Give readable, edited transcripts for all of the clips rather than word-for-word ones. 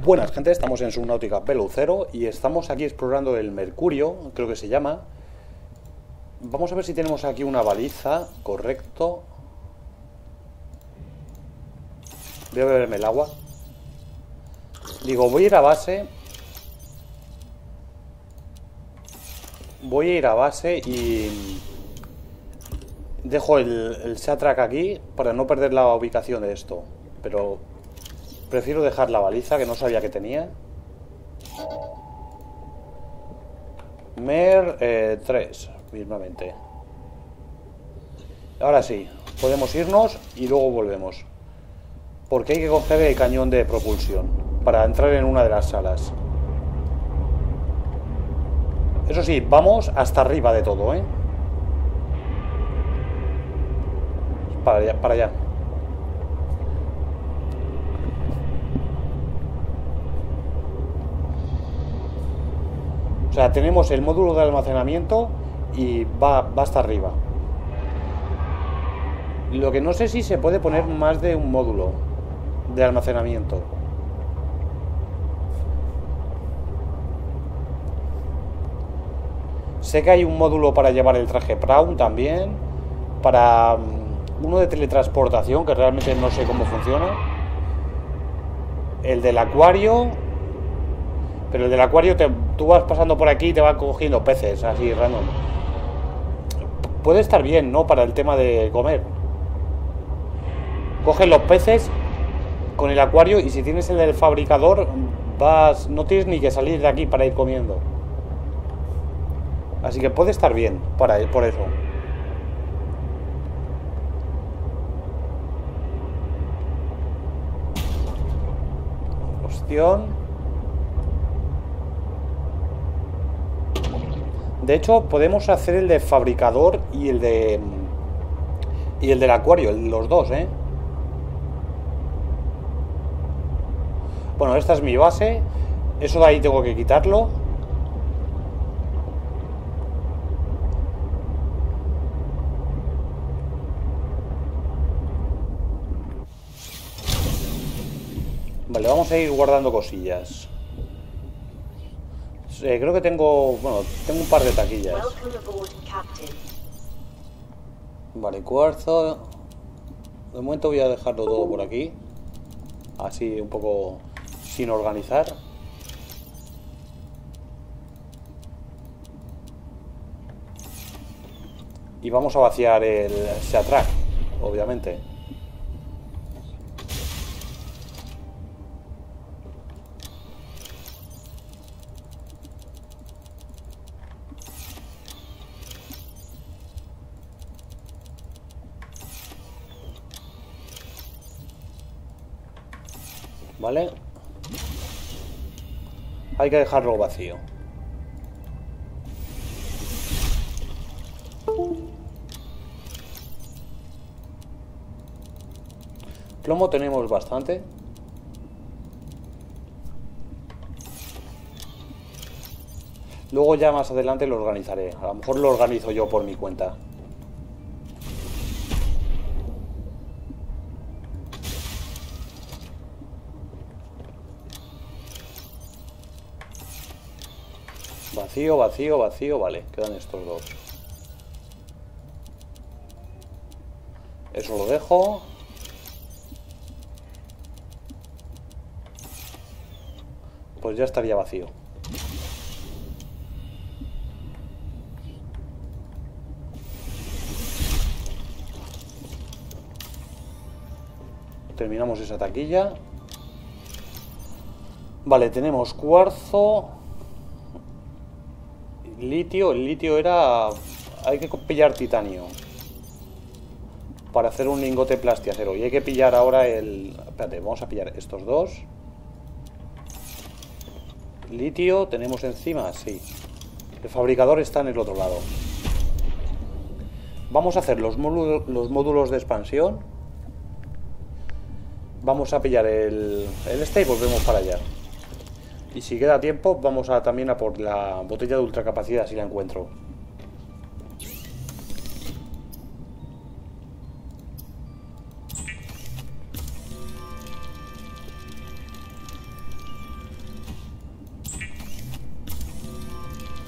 Buenas gente, estamos en Subnautica Velucero y estamos aquí explorando el Mercurio, creo que se llama. Vamos a ver si tenemos aquí una baliza, correcto. Voy a beberme el agua. Digo, voy a ir a base. Voy a ir a base y dejo el SeaTrack aquí para no perder la ubicación de esto. Pero prefiero dejar la baliza, que no sabía que tenía. MER 3, mismamente. Ahora sí, podemos irnos y luego volvemos. Porque hay que coger el cañón de propulsión para entrar en una de las salas. Eso sí, vamos hasta arriba de todo, ¿eh? Para allá, para allá. O sea, tenemos el módulo de almacenamiento y va hasta arriba. Lo que no sé si se puede poner más de un módulo de almacenamiento. Sé que hay un módulo para llevar el traje Prawn también. Para uno de teletransportación, que realmente no sé cómo funciona. El del acuario. Pero el del acuario, tú vas pasando por aquí y te va cogiendo peces, así, random. Puede estar bien, ¿no? Para el tema de comer. Coges los peces con el acuario y si tienes el del fabricador, no tienes ni que salir de aquí para ir comiendo. Así que puede estar bien por eso. Opción. De hecho, podemos hacer el de fabricador y el del acuario, los dos, ¿eh? Bueno, esta es mi base. Eso de ahí tengo que quitarlo. Vale, vamos a ir guardando cosillas. Creo que tengo un par de taquillas. Vale, cuarzo. De momento voy a dejarlo todo por aquí. Así un poco sin organizar. Y vamos a vaciar el SeaTrack, obviamente. ¿Vale? Hay que dejarlo vacío. Plomo tenemos bastante. Luego ya más adelante lo organizaré. A lo mejor lo organizo yo por mi cuenta. Vacío, vacío, vacío. Vale, quedan estos dos. Eso lo dejo. Pues ya estaría vacío. Terminamos esa taquilla. Vale, tenemos cuarzo. Litio, el litio era... Hay que pillar titanio para hacer un lingote plastiacero. Y hay que pillar ahora el... Espérate, vamos a pillar estos dos. Litio, ¿tenemos encima? Sí. El fabricador está en el otro lado. Vamos a hacer los módulos de expansión. Vamos a pillar el este y volvemos para allá. Y si queda tiempo, vamos también a por la botella de ultracapacidad, si la encuentro.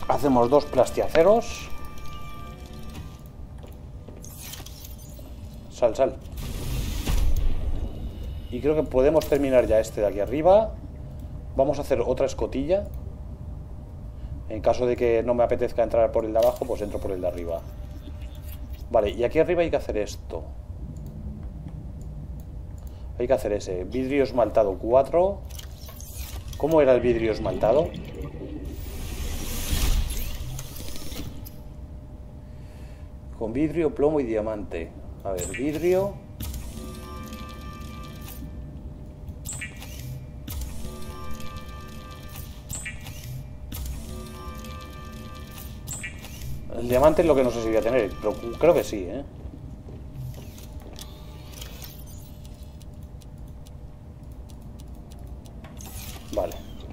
Hacemos 2 plastiaceros. Sal, sal. Y creo que podemos terminar ya este de aquí arriba. Vamos a hacer otra escotilla. En caso de que no me apetezca entrar por el de abajo, pues entro por el de arriba. Vale, y aquí arriba hay que hacer esto. Hay que hacer ese. Vidrio esmaltado 4. ¿Cómo era el vidrio esmaltado? Con vidrio, plomo y diamante. A ver, vidrio. El diamante es lo que no sé si voy a tener, pero creo que sí, ¿eh? Vale.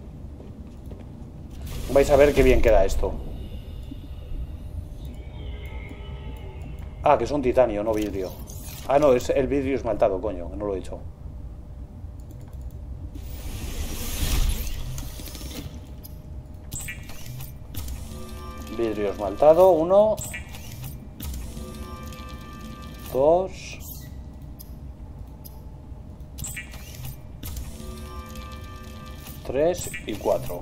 Vais a ver qué bien queda esto. Ah, que son titanio, no vidrio. Ah, no, es el vidrio esmaltado, coño, que no lo he hecho. Vidrio esmaltado, 1, 2, 3 y 4.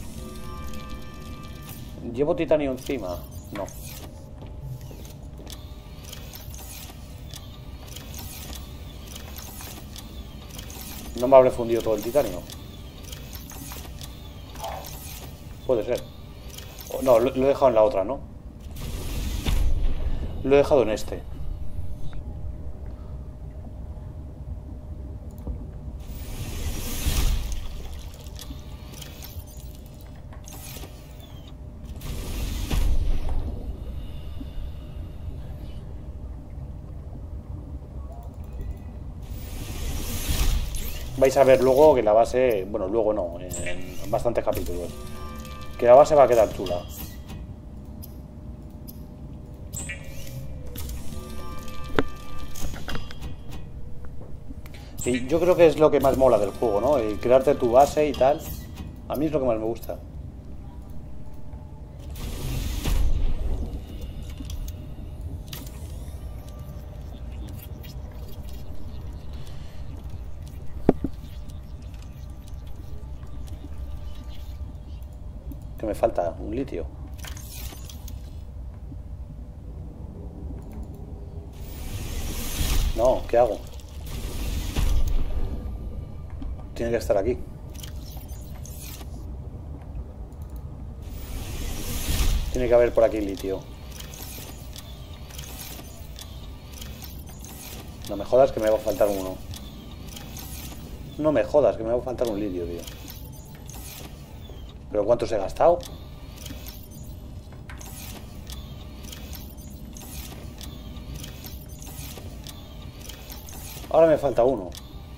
¿Llevo titanio encima? No. No me habré fundido todo el titanio. Puede ser. No, lo he dejado en la otra, ¿no? Lo he dejado en este. Vais a ver luego que la base... Bueno, luego no, en bastantes capítulos. Que la base va a quedar chula. Sí, yo creo que es lo que más mola del juego, ¿no? El crearte tu base y tal. A mí es lo que más me gusta. Que me falta un litio. No, ¿qué hago? Tiene que estar aquí. Tiene que haber por aquí litio. No me jodas que me va a faltar uno. No me jodas que me va a faltar un litio, tío. ¿Pero cuántos he gastado? Ahora me falta uno.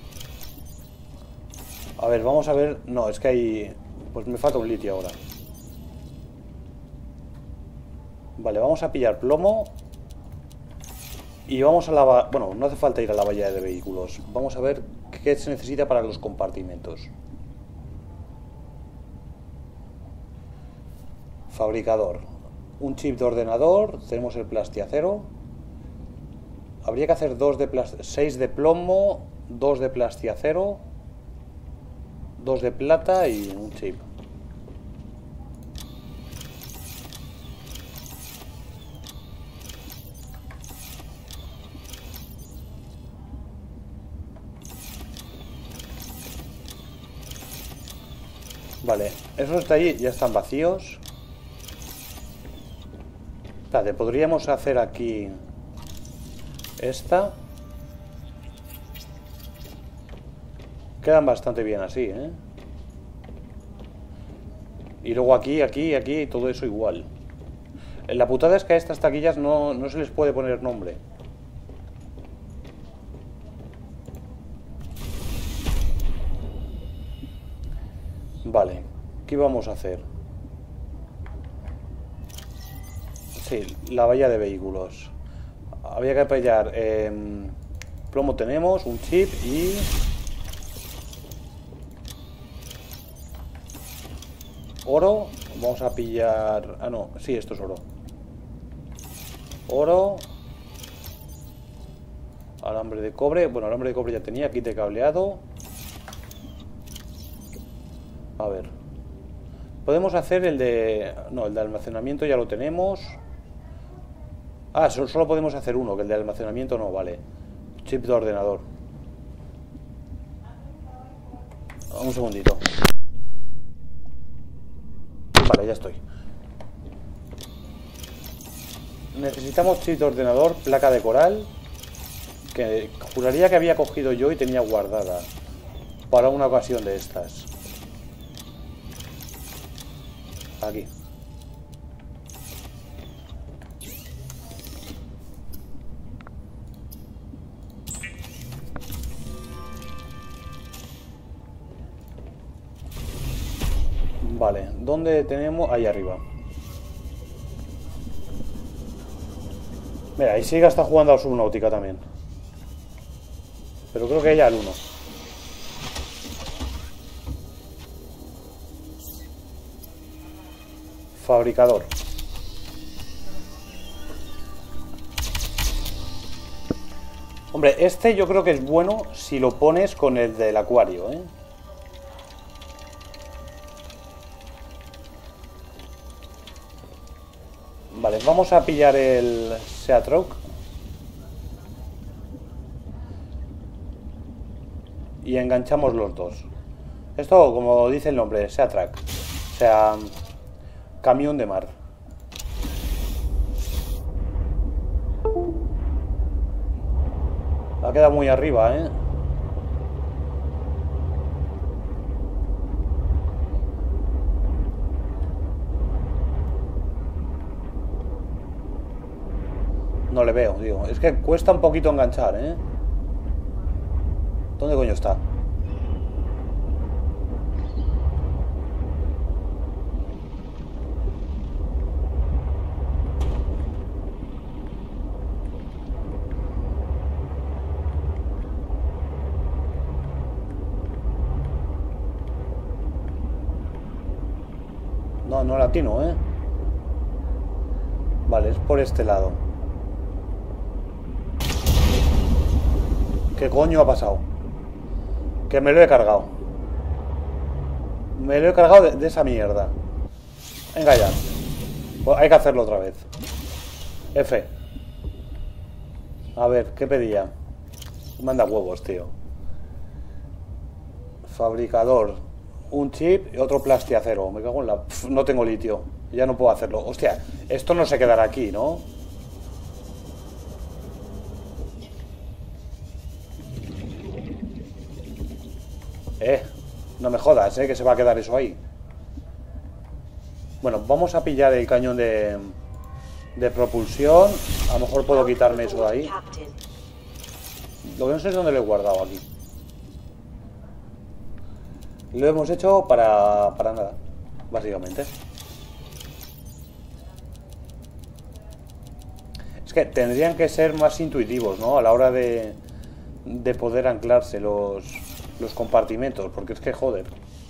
A ver, vamos a ver... No, es que hay... Pues me falta un litio ahora. Vale, vamos a pillar plomo. Y vamos a la... Bueno, no hace falta ir a la valla de vehículos. Vamos a ver qué se necesita para los compartimentos. Fabricador. Un chip de ordenador. Tenemos el plastiacero. Habría que hacer 6 de plomo, 2 de plastiacero, 2 de plata y un chip. Vale, esos de ahí ya están vacíos. Espérate, podríamos hacer aquí esta. Quedan bastante bien así, ¿eh? Y luego aquí, aquí, aquí, todo eso igual. La putada es que a estas taquillas no se les puede poner nombre. Vale, ¿qué vamos a hacer? Sí, la valla de vehículos. Había que pillar plomo tenemos, un chip y... Oro, Vamos a pillar... Ah, no, sí, esto es oro. Oro. Alambre de cobre. Bueno, alambre de cobre ya tenía. Kit de cableado. A ver. Podemos hacer el de... No, el de almacenamiento ya lo tenemos. Ah, solo podemos hacer uno, que el de almacenamiento no, vale. Chip de ordenador. Un segundito. Vale, ya estoy. Necesitamos chip de ordenador, placa de coral, que juraría que había cogido yo y tenía guardada para una ocasión de estas. Aquí. Vale, ¿dónde tenemos? Ahí arriba. Mira, ahí sigue hasta jugando a Subnautica también. Pero creo que ya al 1. Fabricador. Hombre, este yo creo que es bueno si lo pones con el del acuario, ¿eh? Vale, vamos a pillar el Seatroc. Y enganchamos los dos. Esto, como dice el nombre, Seatrac. O sea, camión de mar. Ha quedado muy arriba, ¿eh? No le veo, digo. Es que cuesta un poquito enganchar, ¿eh? ¿Dónde coño está? No, no latino, ¿eh? Vale, es por este lado. ¿Qué coño ha pasado? Que me lo he cargado. Me lo he cargado de esa mierda. Venga ya. Pues hay que hacerlo otra vez. F. A ver, ¿qué pedía? Manda huevos, tío. Fabricador. Un chip y otro plastiacero. Me cago en la... Pff, no tengo litio. Ya no puedo hacerlo. Hostia, esto no se quedará aquí, ¿no? No me jodas, que se va a quedar eso ahí. Bueno, vamos a pillar el cañón de propulsión. A lo mejor puedo quitarme eso de ahí. Lo que no sé es dónde lo he guardado aquí. Lo hemos hecho para nada, básicamente. Es que tendrían que ser más intuitivos, ¿no? A la hora de poder anclarse los compartimentos, porque es que joder.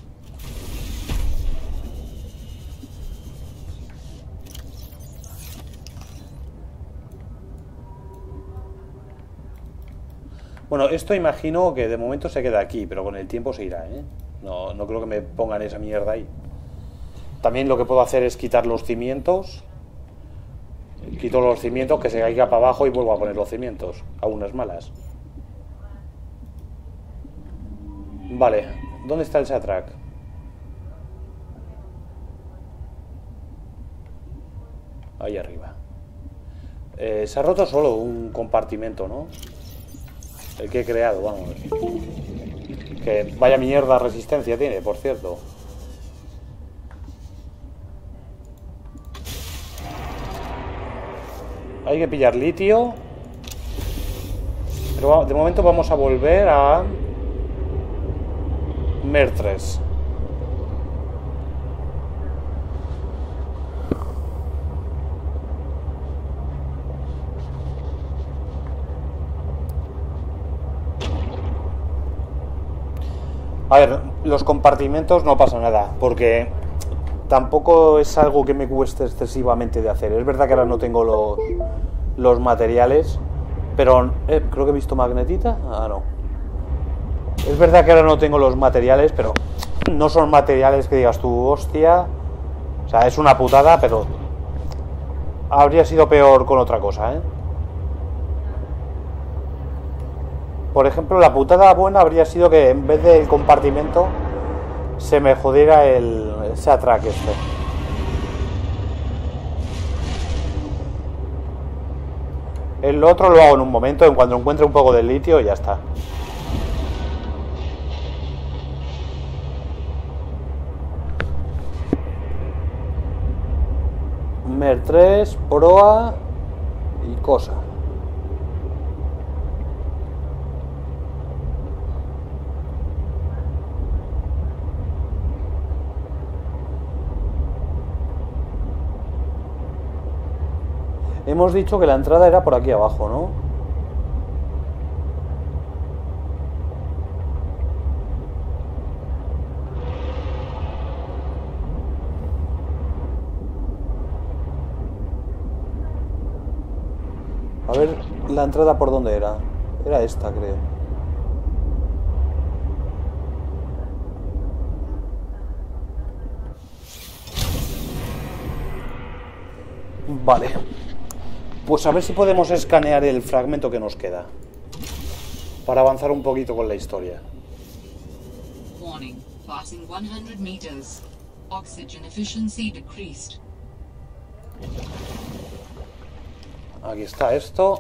Bueno, esto imagino que de momento se queda aquí, pero con el tiempo se irá, ¿eh? No creo que me pongan esa mierda ahí. También lo que puedo hacer es quitar los cimientos. Quito los cimientos, que se caiga para abajo y vuelvo a poner los cimientos. A unas malas. Vale, ¿dónde está el Seatrac? Ahí arriba. Se ha roto solo un compartimento, ¿no? El que he creado, vamos. Que vaya mierda resistencia tiene, por cierto. Hay que pillar litio. Pero de momento vamos a volver a Mer 3. A ver, los compartimentos no pasa nada, porque tampoco es algo que me cueste excesivamente de hacer. Es verdad que ahora no tengo los materiales, pero creo que he visto magnetita. Ah, no. Es verdad que ahora no tengo los materiales, pero no son materiales que digas tú, hostia. O sea, es una putada, pero habría sido peor con otra cosa, ¿eh? Por ejemplo, la putada buena habría sido que en vez del compartimento se me jodiera el Satrack este. El otro lo hago en un momento, en cuanto encuentre un poco de litio y ya está. Mer 3, proa y cosa. Hemos dicho que la entrada era por aquí abajo, ¿no? A ver, la entrada por dónde era. Era esta, creo. Vale. Pues a ver si podemos escanear el fragmento que nos queda. Para avanzar un poquito con la historia. Warning. Passing 100 meters. Oxygen efficiency decreased. Aquí está esto.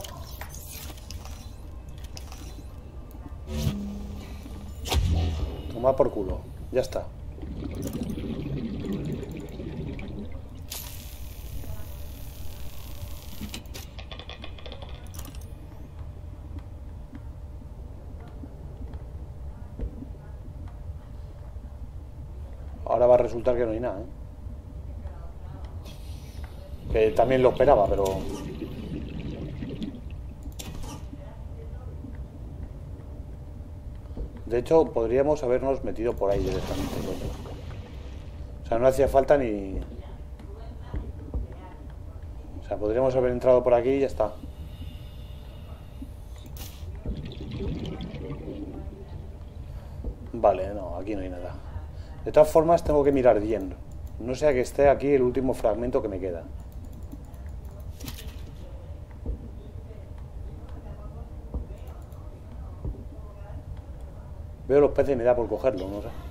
Toma por culo. Ya está. Ahora va a resultar que no hay nada, ¿eh? Que también lo esperaba, pero... De hecho, podríamos habernos metido por ahí directamente, coño. O sea, no hacía falta ni... O sea, podríamos haber entrado por aquí y ya está. Vale, no, aquí no hay nada. De todas formas, tengo que mirar bien. No sea que esté aquí el último fragmento que me queda. Veo los peces y me da por cogerlo, no sé.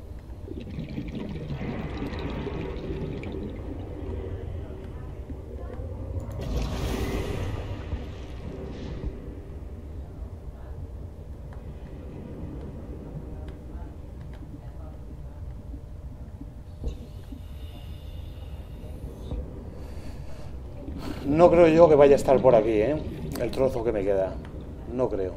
No creo yo que vaya a estar por aquí, ¿eh? El trozo que me queda. No creo.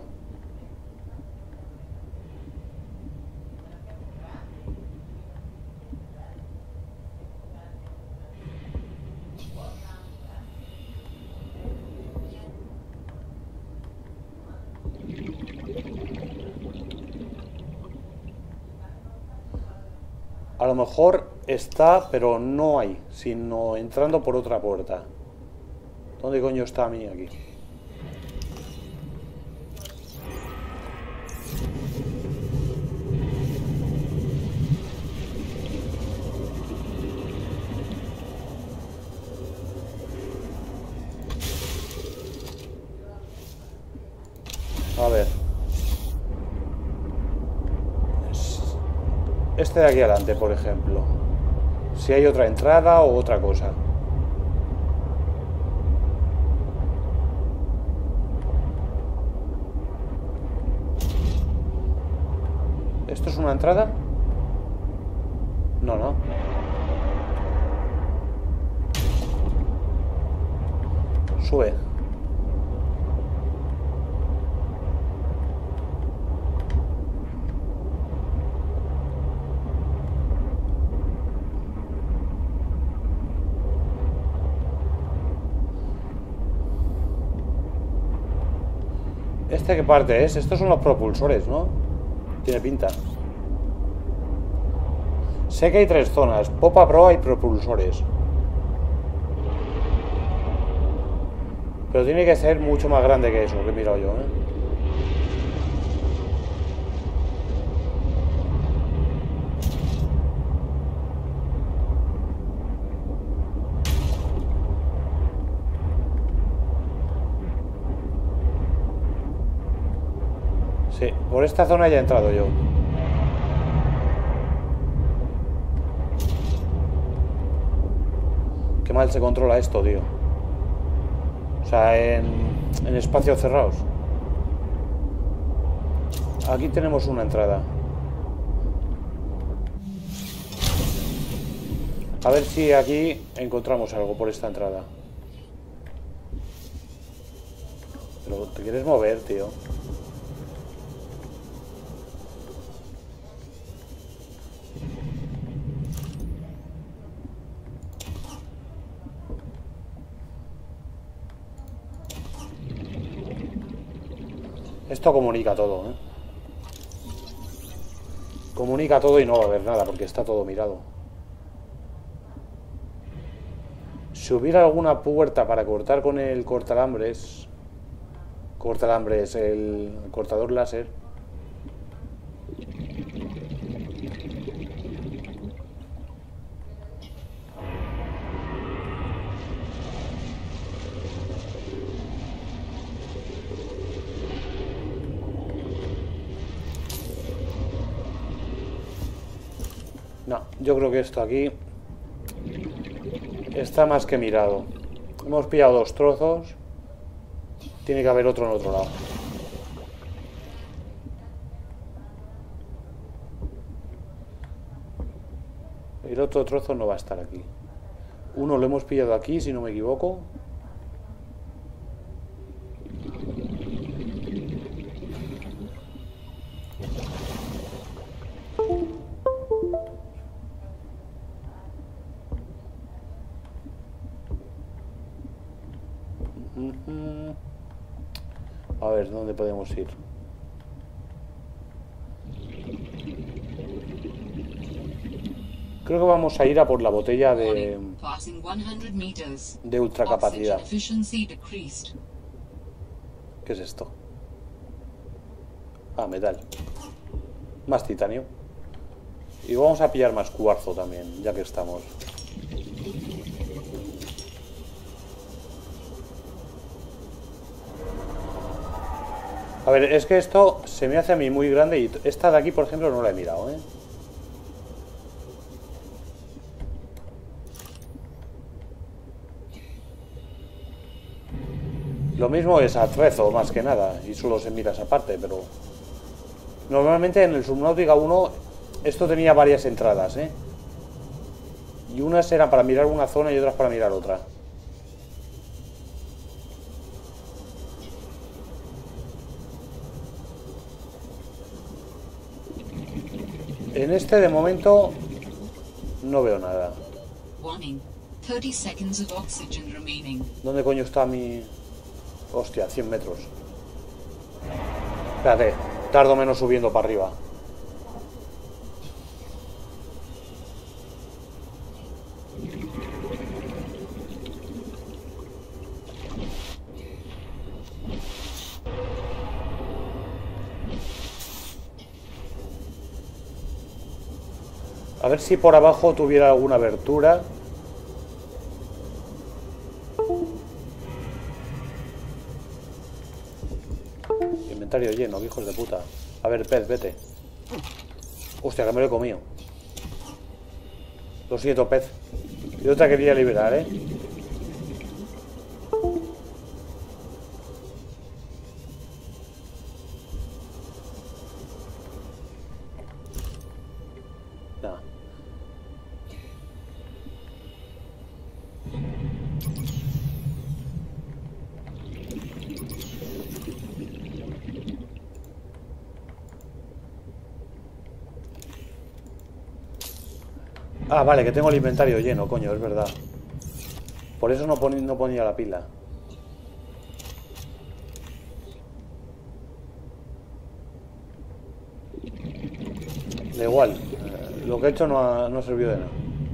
A lo mejor está, pero no hay, sino entrando por otra puerta. ¿Dónde coño está a mí aquí? A ver. Este de aquí adelante, por ejemplo. Si hay otra entrada o otra cosa. ¿Esto es una entrada? No, no. Sube. ¿Este qué parte es? Estos son los propulsores, ¿no? Tiene pinta. Sé que hay 3 zonas. Popa, proa y propulsores. Pero tiene que ser mucho más grande que eso, que he mirado yo, ¿eh? Sí, por esta zona ya he entrado yo. Qué mal se controla esto, tío. O sea, en espacios cerrados. Aquí tenemos una entrada. A ver si aquí encontramos algo por esta entrada. Pero te quieres mover, tío. Esto comunica todo, ¿eh? Comunica todo y no va a haber nada porque está todo mirado. Si hubiera alguna puerta para cortar con el cortalambres, el cortador láser. No, yo creo que esto aquí está más que mirado. Hemos pillado 2 trozos. Tiene que haber otro en otro lado. El otro trozo no va a estar aquí. Uno lo hemos pillado aquí, si no me equivoco. A ver, ¿dónde podemos ir? Creo que vamos a ir a por la botella de ultracapacidad. ¿Qué es esto? Ah, metal. Más titanio. Y vamos a pillar más cuarzo también, ya que estamos. A ver, es que esto se me hace a mí muy grande y esta de aquí, por ejemplo, no la he mirado, ¿eh? Lo mismo es atrezo, más que nada, y solo se mira esa parte, pero... Normalmente en el Subnautica 1 esto tenía varias entradas, ¿eh? Y unas eran para mirar una zona y otras para mirar otra. En este de momento no veo nada. ¿Dónde coño está mi...? Hostia, 100 metros. Espérate, tardo menos subiendo para arriba. A ver si por abajo tuviera alguna abertura. Inventario lleno, hijos de puta. A ver, pez, vete. Hostia, que me lo he comido. Lo siento, pez. Yo te quería liberar, ¿eh? Nah. Ah, vale, que tengo el inventario lleno, coño, es verdad. Por eso no ponía la pila. Da igual. Lo que he hecho no ha servido de nada.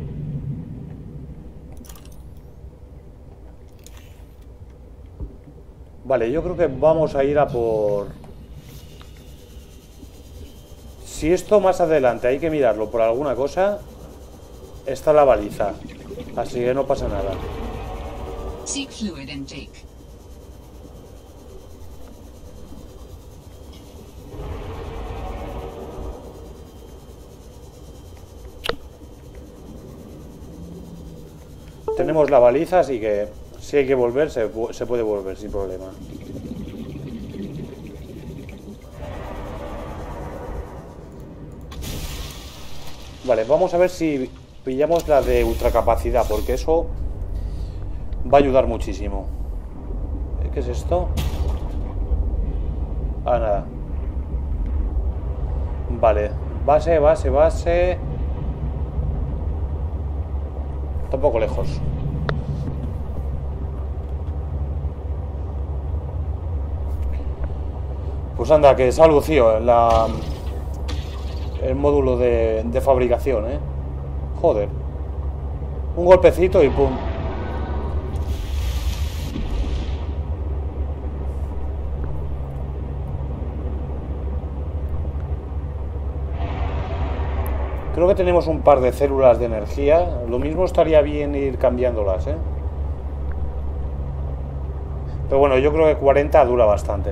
Vale, yo creo que vamos a ir a por... Si esto más adelante hay que mirarlo por alguna cosa, está la baliza. Así que no pasa nada. Seek fluid intake. Tenemos la baliza, así que si hay que volver, se puede volver sin problema. Vale, vamos a ver si pillamos la de ultracapacidad, porque eso va a ayudar muchísimo. ¿Qué es esto? Ah, nada. Vale, base. Está un poco lejos. Pues anda, que se ha lucido el módulo de fabricación, ¿eh? Joder. Un golpecito y pum. Creo que tenemos un par de células de energía. Lo mismo estaría bien ir cambiándolas, ¿eh? Pero bueno, yo creo que 40 dura bastante.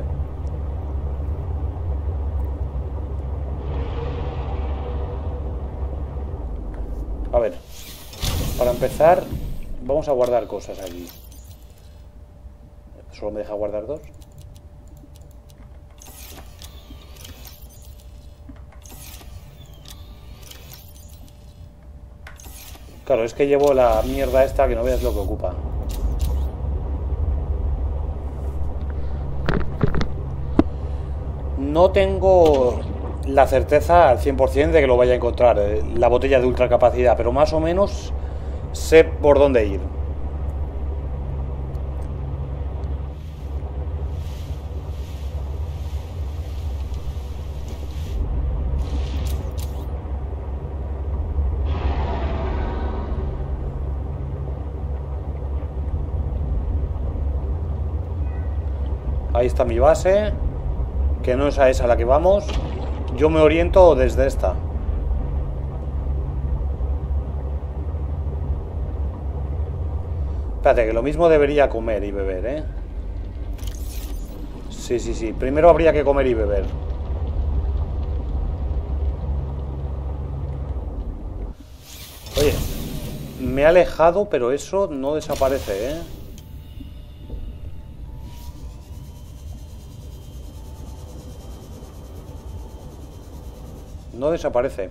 A ver, para empezar, vamos a guardar cosas aquí. Solo me deja guardar 2. Claro, es que llevo la mierda esta que no veas lo que ocupa. No tengo la certeza al 100% de que lo vaya a encontrar, la botella de ultracapacidad, pero más o menos sé por dónde ir. Ahí está mi base, que no es a esa a la que vamos. Yo me oriento desde esta. Espérate, que lo mismo debería comer y beber, ¿eh? Sí. Primero habría que comer y beber. Oye, me he alejado, pero eso no desaparece, ¿eh? No desaparece.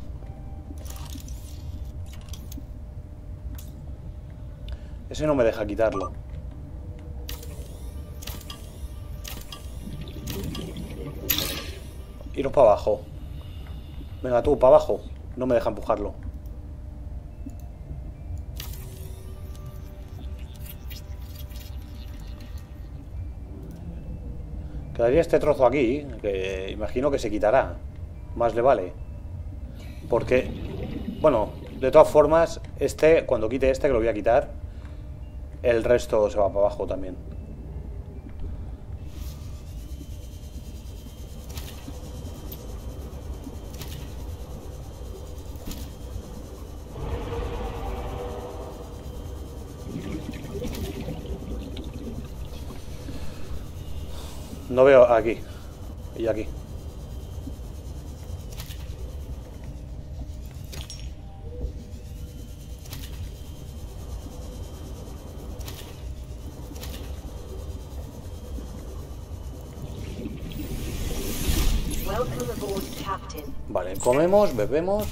Ese no me deja quitarlo. Iros para abajo. Venga tú, para abajo. No me deja empujarlo. Quedaría este trozo aquí, que imagino que se quitará. Más le vale. Porque, bueno, de todas formas, cuando quite este, que lo voy a quitar, el resto se va para abajo también. No veo aquí. Y aquí. Vale, comemos, bebemos.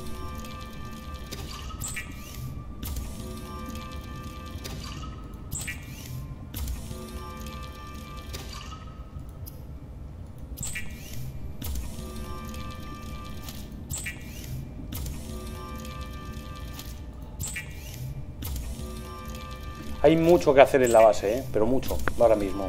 Hay mucho que hacer en la base, ¿eh? Pero mucho, ahora mismo.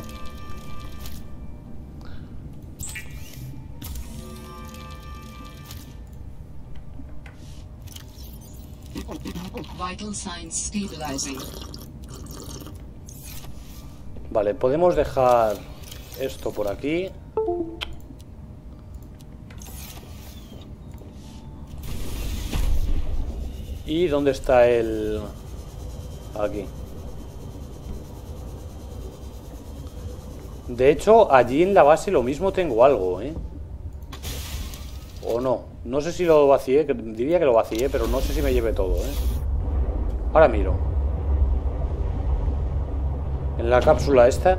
Vital signs stabilizing. Vale, podemos dejar esto por aquí. ¿Y dónde está el...? Aquí. De hecho, allí en la base lo mismo tengo algo, ¿eh? O no. No sé si lo vacié, diría que lo vacié, pero no sé si me llevé todo, ¿eh? Ahora miro. En la cápsula esta...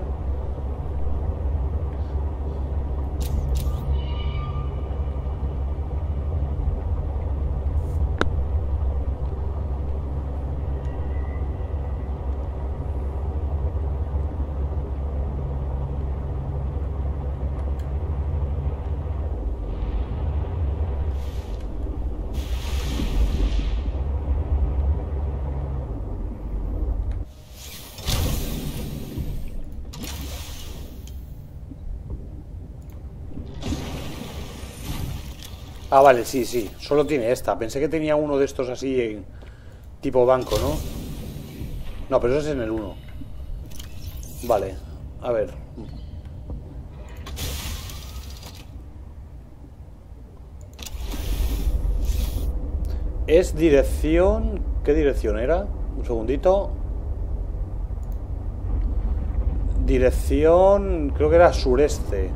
Ah, vale, sí, sí. Solo tiene esta. Pensé que tenía uno de estos así en tipo banco, ¿no? No, pero eso es en el 1. Vale, a ver. Es dirección... ¿Qué dirección era? Un segundito. Dirección... Creo que era sureste.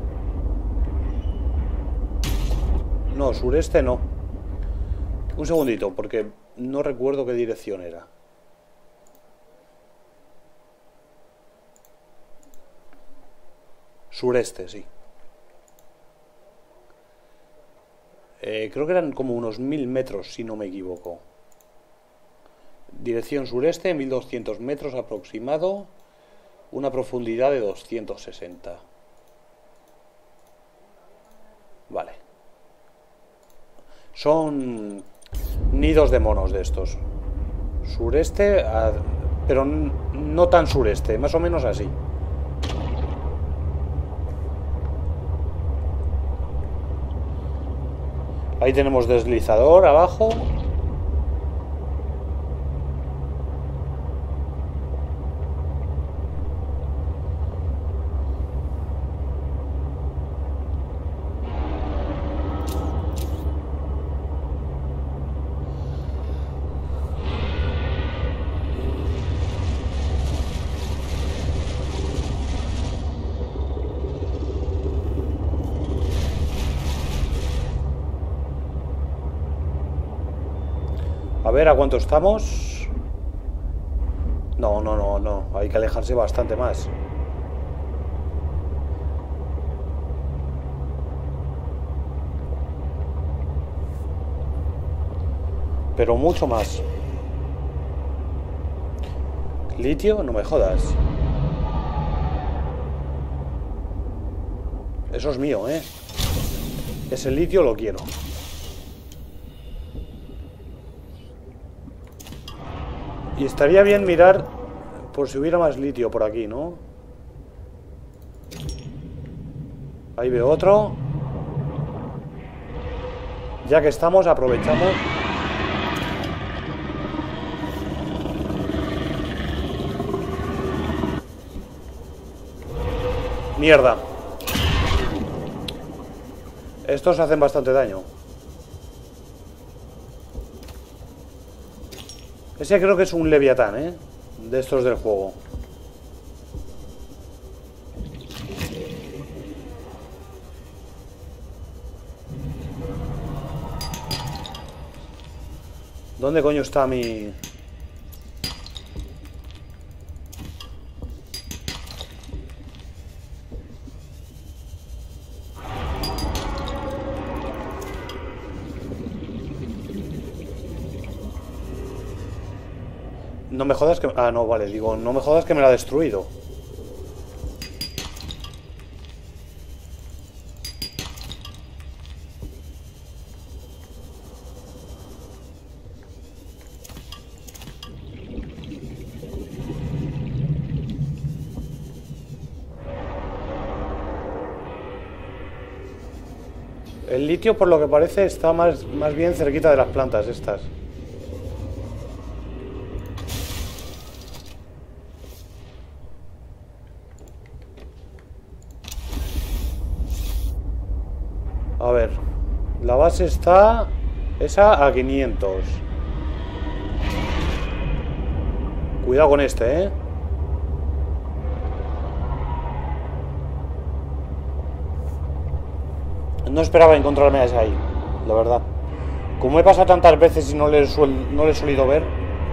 No, sureste no. Un segundito, porque no recuerdo qué dirección era. Sureste, sí. Creo que eran como unos 1000 metros, si no me equivoco. Dirección sureste, 1200 metros aproximado. Una profundidad de 260. Vale. Son nidos de monos de estos. Sureste, pero no tan sureste, más o menos así. Ahí tenemos deslizador abajo. A ver, ¿a cuánto estamos? No, no, no, no. Hay que alejarse bastante más. Pero mucho más. ¿Litio? No me jodas. Eso es mío, ¿eh? Ese litio lo quiero. Y estaría bien mirar por si hubiera más litio por aquí, ¿no? Ahí veo otro. Ya que estamos, aprovechamos. Mierda. Estos hacen bastante daño. Ese creo que es un leviatán, ¿eh? De estos del juego. ¿Dónde coño está mi...? No me jodas que... Ah, no, vale, digo, no me jodas que me la ha destruido. El litio, por lo que parece, está más bien cerquita de las plantas estas. base está... Esa a 500. Cuidado con este, ¿eh? No esperaba encontrarme a ese ahí, la verdad. Como he pasado tantas veces y no le he solido ver.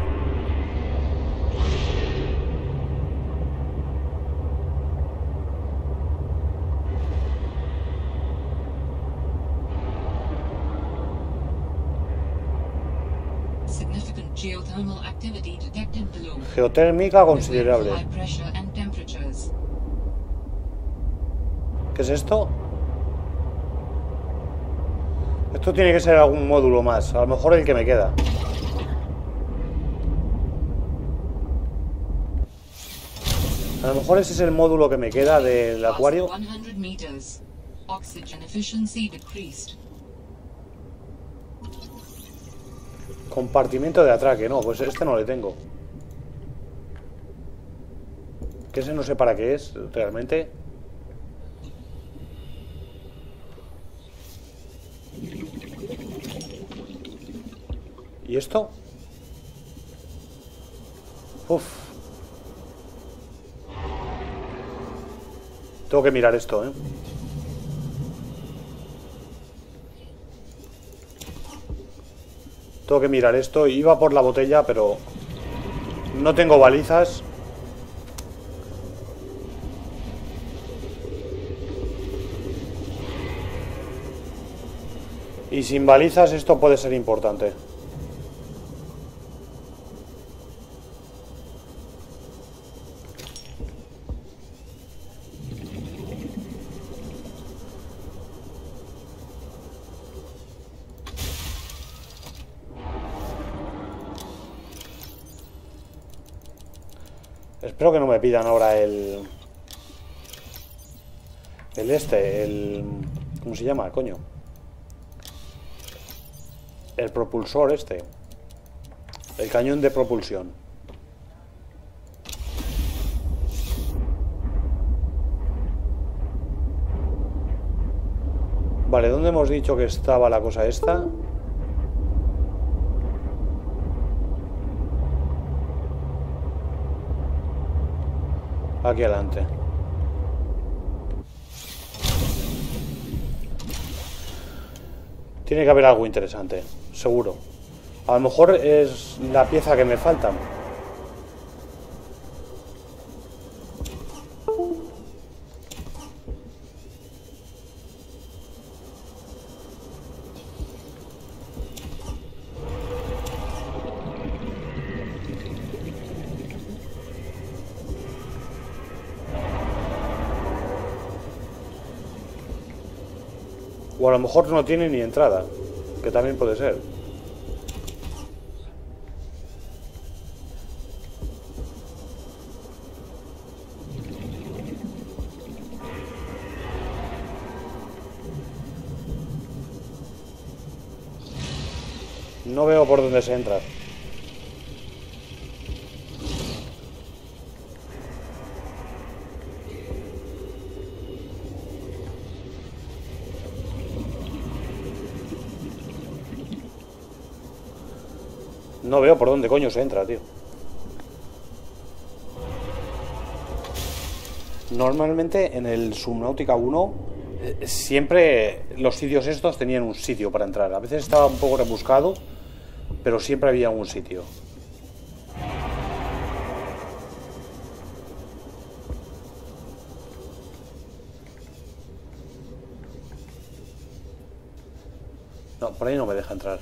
Significant geothermal activity detected below. Geotérmica considerable. High pressure and temperatures. ¿Qué es esto? Esto tiene que ser algún módulo más. A lo mejor el que me queda. A lo mejor ese es el módulo que me queda del acuario. 100 meters. Oxygen efficiency decreased. Compartimento de atraque. No, pues este no le tengo. Que ese no sé para qué es realmente. ¿Y esto? Uf. Tengo que mirar esto, ¿eh? Tengo que mirar esto. Iba por la botella, pero no tengo balizas. Y sin balizas esto puede ser importante. Espero que no me pidan ahora el ¿cómo se llama, coño? El propulsor este. El cañón de propulsión. Vale, ¿dónde hemos dicho que estaba la cosa esta? Aquí adelante. Tiene que haber algo interesante, seguro. A lo mejor es la pieza que me falta. O a lo mejor no tiene ni entrada, que también puede ser. No veo por dónde se entra. No veo por dónde coño se entra, tío. Normalmente en el Subnautica 1 siempre los sitios estos tenían un sitio para entrar. A veces estaba un poco rebuscado, pero siempre había un sitio. No, por ahí no me deja entrar.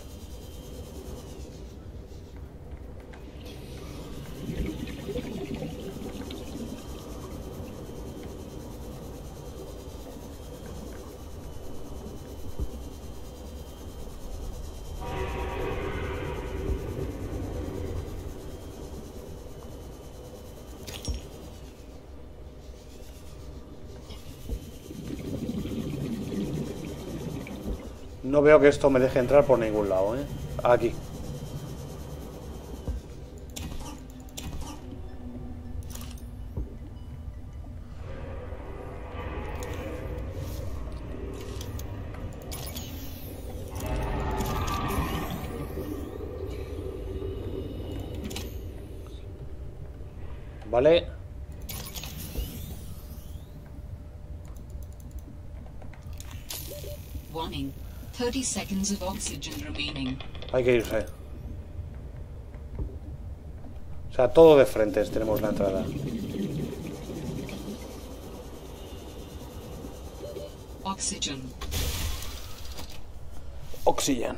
No veo que esto me deje entrar por ningún lado, ¿eh? Aquí. Vale. Warning. 30 seconds of oxygen remaining. Hay que irse. O sea, todo de frente tenemos la entrada. Oxygen. Oxygen.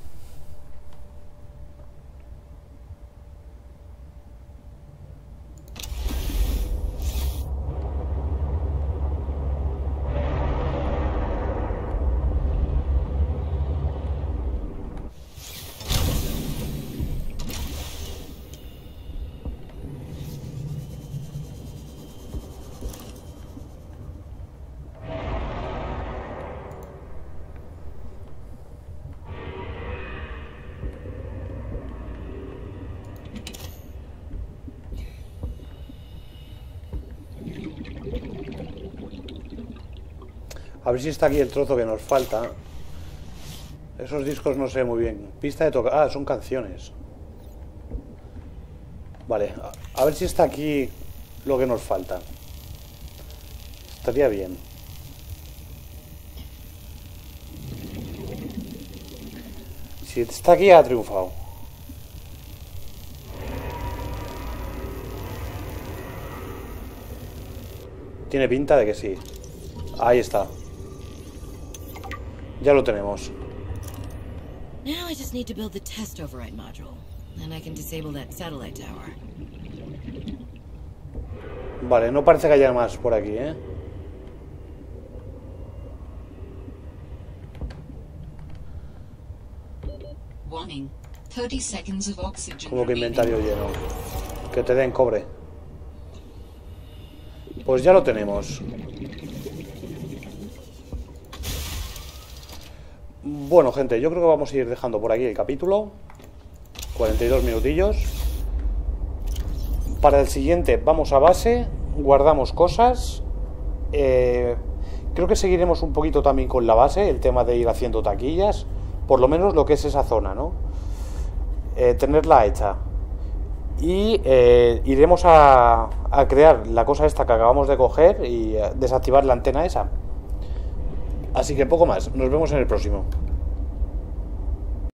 A ver si está aquí el trozo que nos falta. Esos discos no sé muy bien. Pista de tocar. Ah, son canciones. Vale, a ver si está aquí lo que nos falta. Estaría bien. Si está aquí ha triunfado. Tiene pinta de que sí. Ahí está. Ya lo tenemos. Now I just need to build the test override module, and I can disable that satellite tower. Vale, no parece que haya más por aquí, ¿eh? Warning. 30 seconds of oxygen Como que remaining. inventario lleno. Que te den cobre. Pues ya lo tenemos. Bueno, gente, yo creo que vamos a ir dejando por aquí el capítulo. 42 minutillos. Para el siguiente vamos a base, guardamos cosas. Creo que seguiremos un poquito también con la base, el tema de ir haciendo taquillas. Por lo menos lo que es esa zona, ¿no? Tenerla hecha. Y iremos a crear la cosa esta que acabamos de coger y desactivar la antena esa. Así que poco más, nos vemos en el próximo.